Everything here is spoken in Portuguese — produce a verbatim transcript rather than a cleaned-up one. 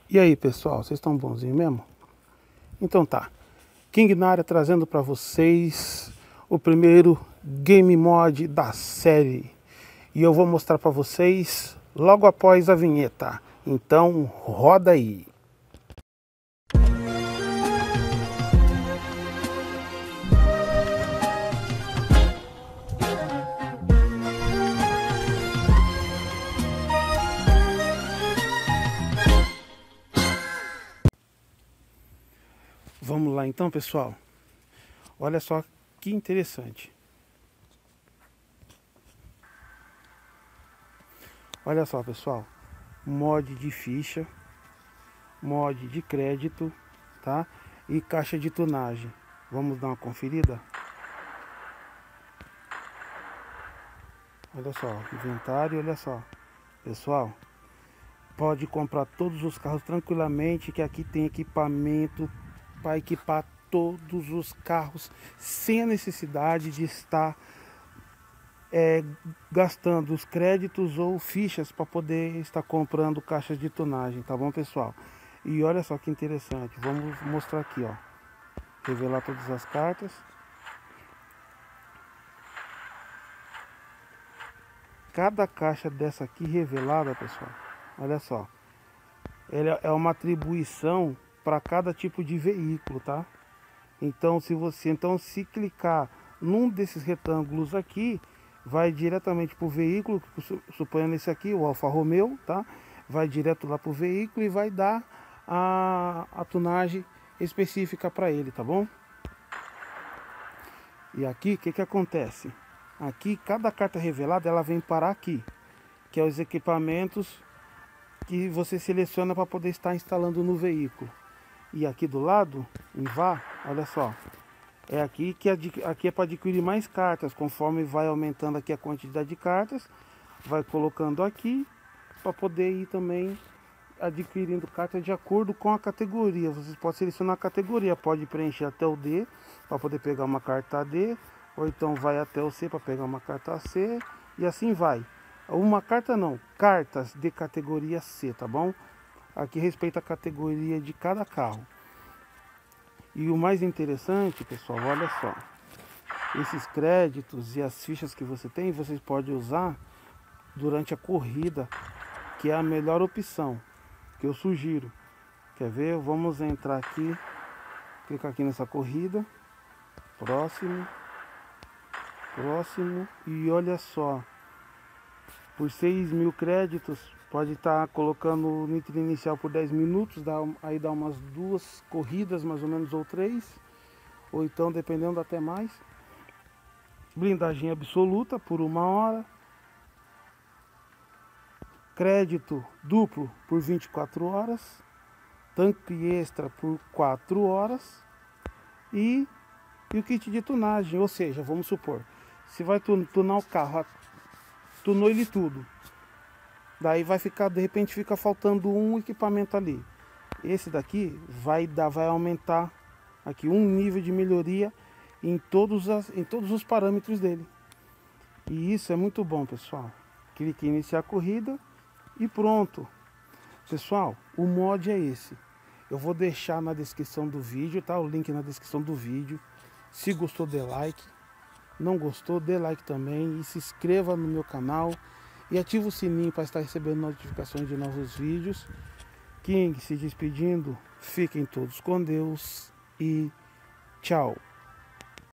E aí, pessoal, vocês estão bonzinhos mesmo? Então tá, King na área trazendo para vocês o primeiro game mod da série. E eu vou mostrar para vocês logo após a vinheta. Então, roda aí. Vamos lá então, pessoal. Olha só que interessante. Olha só, pessoal. Mod de ficha, mod de crédito, tá? E caixa de tunagem. Vamos dar uma conferida? Olha só, inventário, olha só. Pessoal, pode comprar todos os carros tranquilamente, que aqui tem equipamento para equipar todos os carros sem a necessidade de estar é, gastando os créditos ou fichas para poder estar comprando caixas de tunagem, tá bom, pessoal? E olha só que interessante, vamos mostrar aqui, ó, revelar todas as cartas. Cada caixa dessa aqui revelada, pessoal, olha só, ela é uma atribuição para cada tipo de veículo, tá? Então, se você então se clicar num desses retângulos aqui, vai diretamente para o veículo, suponhando esse aqui, o Alfa Romeo, tá? Vai direto lá para o veículo e vai dar a, a tunagem específica para ele, tá bom? E aqui, o que que acontece? Aqui, cada carta revelada, ela vem parar aqui, que é os equipamentos que você seleciona para poder estar instalando no veículo. E aqui do lado, em vá, olha só, é aqui que aqui é para adquirir mais cartas. Conforme vai aumentando aqui a quantidade de cartas, vai colocando aqui para poder ir também adquirindo cartas de acordo com a categoria. Vocês podem selecionar a categoria, pode preencher até o D para poder pegar uma carta D, ou então vai até o C para pegar uma carta C, e assim vai. Uma carta não, cartas de categoria C, tá bom? Aqui respeita a categoria de cada carro. E o mais interessante, pessoal, olha só, esses créditos e as fichas que você tem, vocês podem usar durante a corrida, que é a melhor opção que eu sugiro. Quer ver? Vamos entrar aqui, clicar aqui nessa corrida, próximo, próximo, e olha só, por seis mil créditos, pode estar colocando o nitro inicial por dez minutos, dá, aí dá umas duas corridas mais ou menos, ou três, ou então dependendo até mais. Blindagem absoluta por uma hora. Crédito duplo por vinte e quatro horas. Tanque extra por quatro horas. E, e o kit de tunagem, ou seja, vamos supor, se vai tunar o carro, tunou ele tudo. Daí vai ficar, de repente fica faltando um equipamento ali. Esse daqui vai dar, vai aumentar aqui um nível de melhoria em todos, as, em todos os parâmetros dele. E isso é muito bom, pessoal. Clique em iniciar a corrida e pronto. Pessoal, o mod é esse. Eu vou deixar na descrição do vídeo, tá? O link na descrição do vídeo. Se gostou, dê like. Não gostou, dê like também. E se inscreva no meu canal. E ativa o sininho para estar recebendo notificações de novos vídeos. King se despedindo. Fiquem todos com Deus e tchau.